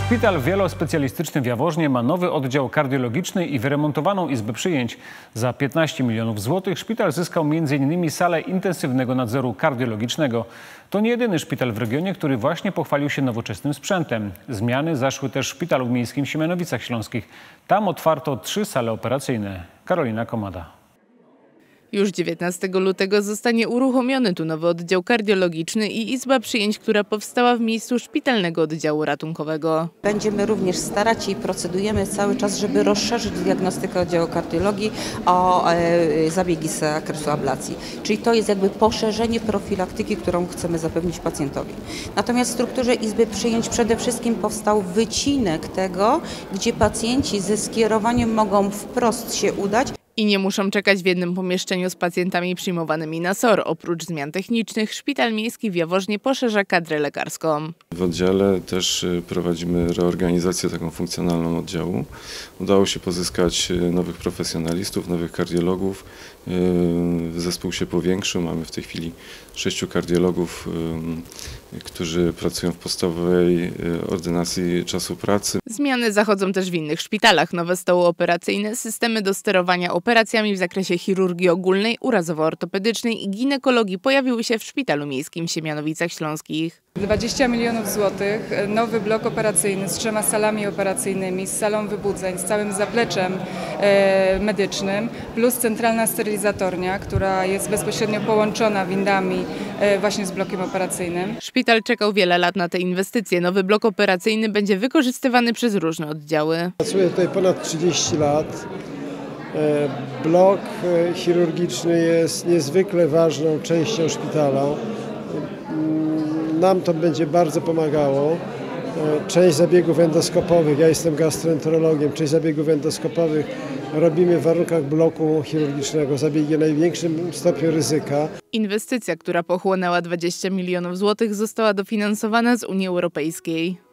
Szpital wielospecjalistyczny w Jaworznie ma nowy oddział kardiologiczny i wyremontowaną izbę przyjęć. Za 15 milionów złotych szpital zyskał m.in. salę intensywnego nadzoru kardiologicznego. To nie jedyny szpital w regionie, który właśnie pochwalił się nowoczesnym sprzętem. Zmiany zaszły też w Szpitalu Miejskim w Siemianowicach Śląskich. Tam otwarto 3 sale operacyjne. Karolina Komada. Już 19 lutego zostanie uruchomiony tu nowy oddział kardiologiczny i izba przyjęć, która powstała w miejscu szpitalnego oddziału ratunkowego. Będziemy również starać się i procedujemy cały czas, żeby rozszerzyć diagnostykę oddziału kardiologii o zabiegi z zakresu ablacji. Czyli to jest jakby poszerzenie profilaktyki, którą chcemy zapewnić pacjentowi. Natomiast w strukturze izby przyjęć przede wszystkim powstał wycinek tego, gdzie pacjenci ze skierowaniem mogą wprost się udać. I nie muszą czekać w jednym pomieszczeniu z pacjentami przyjmowanymi na SOR. Oprócz zmian technicznych, Szpital Miejski w Jaworznie poszerza kadrę lekarską. W oddziale też prowadzimy reorganizację taką funkcjonalną oddziału. Udało się pozyskać nowych profesjonalistów, nowych kardiologów. Zespół się powiększył. Mamy w tej chwili 6 kardiologów, którzy pracują w podstawowej ordynacji czasu pracy. Zmiany zachodzą też w innych szpitalach. Nowe stoły operacyjne, systemy do sterowania operacjami w zakresie chirurgii ogólnej, urazowo-ortopedycznej i ginekologii pojawiły się w Szpitalu Miejskim w Siemianowicach Śląskich. 20 milionów złotych, nowy blok operacyjny z 3 salami operacyjnymi, z salą wybudzeń, z całym zapleczem medycznym, plus centralna sterylizatornia, która jest bezpośrednio połączona windami właśnie z blokiem operacyjnym. Szpital czekał wiele lat na te inwestycje. Nowy blok operacyjny będzie wykorzystywany przez różne oddziały. Pracuję tutaj ponad 30 lat. Blok chirurgiczny jest niezwykle ważną częścią szpitala. Nam to będzie bardzo pomagało. Część zabiegów endoskopowych, ja jestem gastroenterologiem, część zabiegów endoskopowych robimy w warunkach bloku chirurgicznego, zabiegi o największym stopniu ryzyka. Inwestycja, która pochłonęła 20 milionów złotych, została dofinansowana z Unii Europejskiej.